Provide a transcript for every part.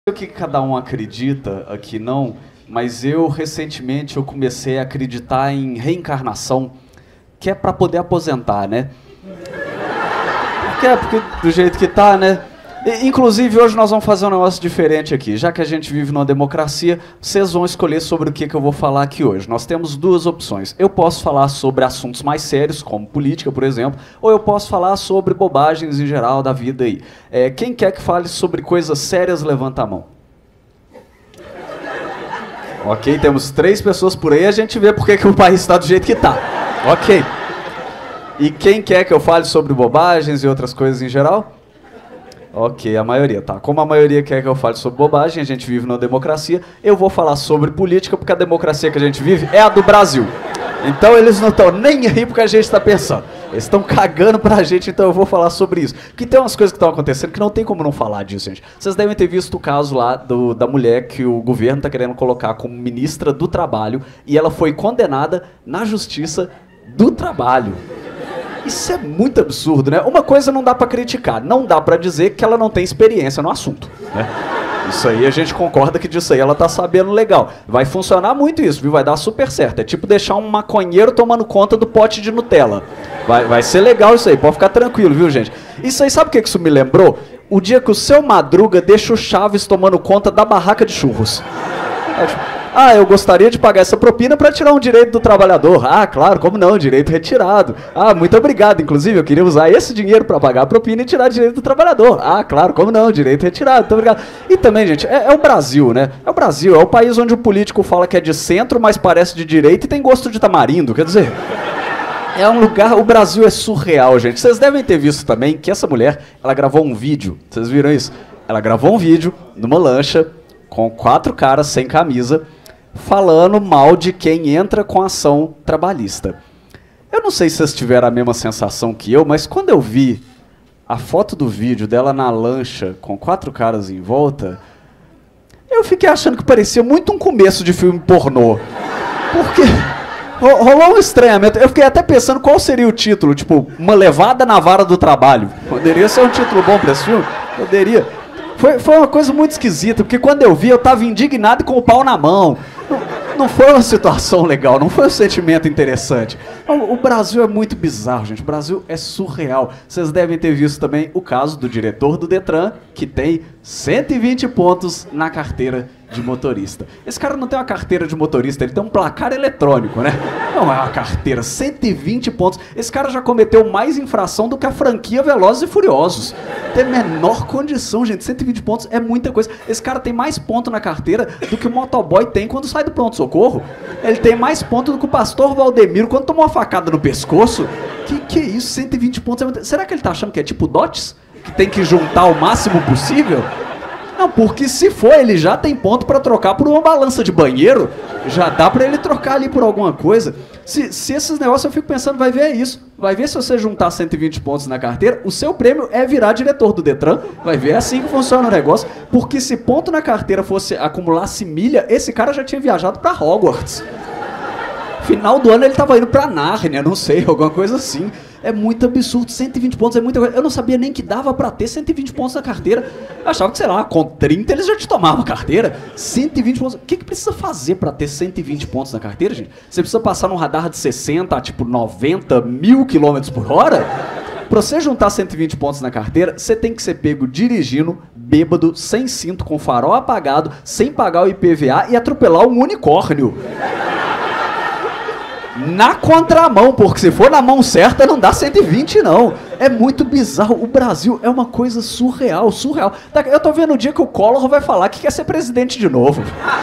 O que cada um acredita aqui não, mas recentemente eu comecei a acreditar em reencarnação, que é pra poder aposentar, né? Porque do jeito que tá, né? Inclusive hoje nós vamos fazer um negócio diferente aqui. Já que a gente vive numa democracia, vocês vão escolher sobre o que eu vou falar aqui hoje. Nós temos duas opções. Eu posso falar sobre assuntos mais sérios, como política, por exemplo, ou eu posso falar sobre bobagens em geral da vida aí. Quem quer que fale sobre coisas sérias, levanta a mão. Ok, temos 3 pessoas por aí, a gente vê porque que o país está do jeito que está. Ok. E quem quer que eu fale sobre bobagens e outras coisas em geral? Ok, a maioria, tá. Como a maioria quer que eu fale sobre bobagem, a gente vive numa democracia, eu vou falar sobre política porque a democracia que a gente vive é a do Brasil. Então eles não estão nem aí porque a gente está pensando. Eles estão cagando pra gente, então eu vou falar sobre isso. Porque tem umas coisas que estão acontecendo que não tem como não falar disso, gente. Vocês devem ter visto o caso lá da mulher que o governo está querendo colocar como ministra do Trabalho e ela foi condenada na Justiça do Trabalho. Isso é muito absurdo, né? Uma coisa não dá pra criticar, não dá pra dizer que ela não tem experiência no assunto, né? Isso aí a gente concorda que disso aí ela tá sabendo legal. Vai funcionar muito isso, viu? Vai dar super certo. É tipo deixar um maconheiro tomando conta do pote de Nutella. Vai ser legal isso aí, pode ficar tranquilo, viu, gente? Isso aí, sabe o que isso me lembrou? O dia que o seu Madruga deixa o Chaves tomando conta da barraca de churros. Eu gostaria de pagar essa propina para tirar um direito do trabalhador. Claro, como não, direito retirado. Muito obrigado, inclusive eu queria usar esse dinheiro para pagar a propina e tirar direito do trabalhador. Claro, como não, direito retirado, muito obrigado. E também, gente, é o Brasil, né? É o Brasil, é o país onde o político fala que é de centro, mas parece de direita e tem gosto de tamarindo, quer dizer... É um lugar, o Brasil é surreal, gente. Vocês devem ter visto também que essa mulher, ela gravou um vídeo, vocês viram isso? Ela gravou um vídeo numa lancha com 4 caras sem camisa, falando mal de quem entra com ação trabalhista. Eu não sei se vocês tiveram a mesma sensação que eu, mas quando eu vi a foto do vídeo dela na lancha com 4 caras em volta, eu fiquei achando que parecia muito um começo de filme pornô. Porque rolou um estranhamento. Eu fiquei até pensando qual seria o título, tipo, Uma Levada na Vara do Trabalho. Poderia ser um título bom pra esse filme? Poderia. Foi uma coisa muito esquisita, porque quando eu vi, eu tava indignado com o pau na mão. Não foi uma situação legal, não foi um sentimento interessante. O Brasil é muito bizarro, gente. O Brasil é surreal. Vocês devem ter visto também o caso do diretor do Detran, que tem 120 pontos na carteira de motorista. Esse cara não tem uma carteira de motorista, ele tem um placar eletrônico, né? Não é uma carteira, 120 pontos. Esse cara já cometeu mais infração do que a franquia Velozes e Furiosos. Tem menor condição, gente. 120 pontos é muita coisa. Esse cara tem mais ponto na carteira do que o motoboy tem quando sai do pronto-socorro. Ele tem mais ponto do que o pastor Valdemiro quando tomou uma facada no pescoço. Que é isso? 120 pontos é muita... Será que ele tá achando que é tipo DOTS? Que tem que juntar o máximo possível? Não, porque se for, ele já tem ponto pra trocar por uma balança de banheiro. Já dá pra ele trocar ali por alguma coisa. Se esses negócios, eu fico pensando, vai ver é isso. Vai ver se você juntar 120 pontos na carteira, o seu prêmio é virar diretor do Detran. Vai ver, é assim que funciona o negócio. Porque se ponto na carteira fosse acumulasse milha, esse cara já tinha viajado pra Hogwarts. Final do ano ele tava indo pra Nárnia, não sei, alguma coisa assim. É muito absurdo, 120 pontos é muita coisa. Eu não sabia nem que dava pra ter 120 pontos na carteira. Eu achava que, sei lá, com 30 eles já te tomavam a carteira. 120 pontos. O que precisa fazer pra ter 120 pontos na carteira, gente? Você precisa passar num radar de 60 a, tipo, 90 mil quilômetros por hora? Pra você juntar 120 pontos na carteira, você tem que ser pego dirigindo, bêbado, sem cinto, com farol apagado, sem pagar o IPVA e atropelar um unicórnio. Na contramão, porque se for na mão certa não dá 120 não. É muito bizarro. O Brasil é uma coisa surreal, surreal. Eu tô vendo o dia que o Collor vai falar que quer ser presidente de novo.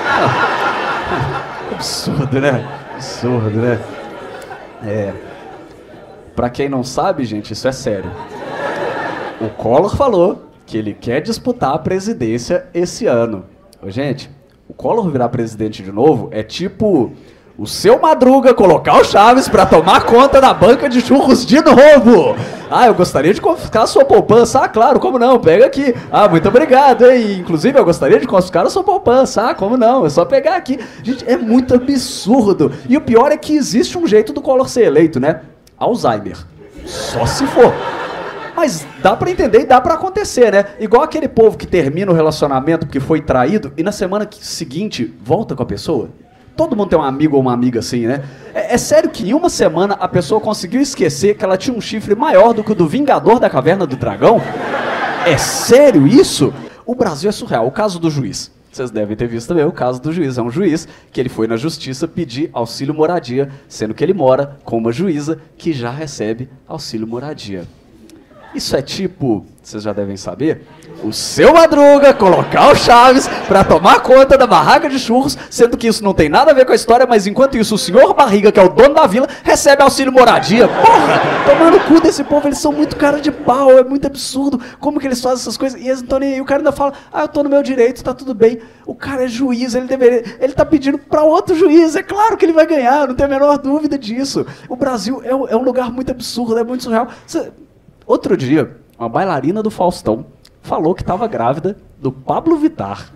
Absurdo, né? Absurdo, né? Pra quem não sabe, gente, isso é sério. O Collor falou que ele quer disputar a presidência esse ano. Gente, o Collor virar presidente de novo é tipo... o seu Madruga colocar o Chaves pra tomar conta da banca de churros de novo. Eu gostaria de confiscar a sua poupança. Claro, como não, pega aqui. Muito obrigado, hein? Inclusive, eu gostaria de confiscar a sua poupança. Como não, é só pegar aqui. Gente, é muito absurdo. E o pior é que existe um jeito do Collor ser eleito, né? Alzheimer. Só se for. Mas dá pra entender e dá pra acontecer, né? Igual aquele povo que termina o relacionamento porque foi traído e na semana seguinte volta com a pessoa. Todo mundo tem um amigo ou uma amiga assim, né? É sério que em uma semana a pessoa conseguiu esquecer que ela tinha um chifre maior do que o do Vingador da Caverna do Dragão? É sério isso? O Brasil é surreal. O caso do juiz. Vocês devem ter visto também o caso do juiz. É um juiz que ele foi na justiça pedir auxílio moradia, sendo que ele mora com uma juíza que já recebe auxílio moradia. Isso é tipo, vocês já devem saber, o seu Madruga colocar o Chaves pra tomar conta da barraca de churros, sendo que isso não tem nada a ver com a história, mas enquanto isso o senhor Barriga, que é o dono da vila, recebe auxílio moradia. Porra, tomando o cu desse povo, eles são muito cara de pau, é muito absurdo como que eles fazem essas coisas, e eles não estão nem aí. O cara ainda fala, eu tô no meu direito, tá tudo bem. O cara é juiz, ele tá pedindo pra outro juiz, é claro que ele vai ganhar, não tem a menor dúvida disso. O Brasil é um lugar muito absurdo, é muito surreal. Outro dia, uma bailarina do Faustão falou que estava grávida do Pablo Vittar.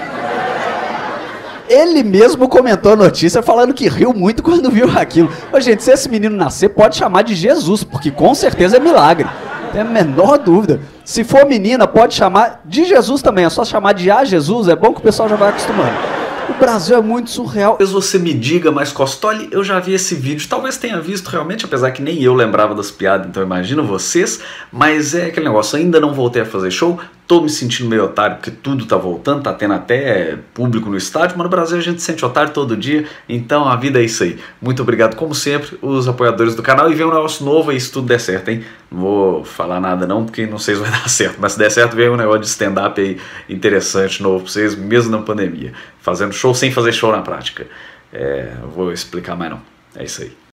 Ele mesmo comentou a notícia falando que riu muito quando viu aquilo. Mas, gente, se esse menino nascer, pode chamar de Jesus, porque com certeza é milagre. Não tem a menor dúvida. Se for menina, pode chamar de Jesus também. É só chamar de Jesus, é bom que o pessoal já vai acostumando. O Brasil é muito surreal. Talvez você me diga, mas Costoli, eu já vi esse vídeo. Talvez tenha visto realmente, apesar que nem eu lembrava das piadas, então imagino vocês. Mas é aquele negócio, ainda não voltei a fazer show. Tô me sentindo meio otário porque tudo tá voltando, tá tendo até público no estádio, mas no Brasil a gente se sente otário todo dia, então a vida é isso aí. Muito obrigado, como sempre, os apoiadores do canal, e vem um negócio novo aí se tudo der certo, hein? Não vou falar nada não, porque não sei se vai dar certo, mas se der certo vem um negócio de stand-up aí interessante, novo pra vocês, mesmo na pandemia. Fazendo show sem fazer show na prática. Vou explicar mais não, é isso aí.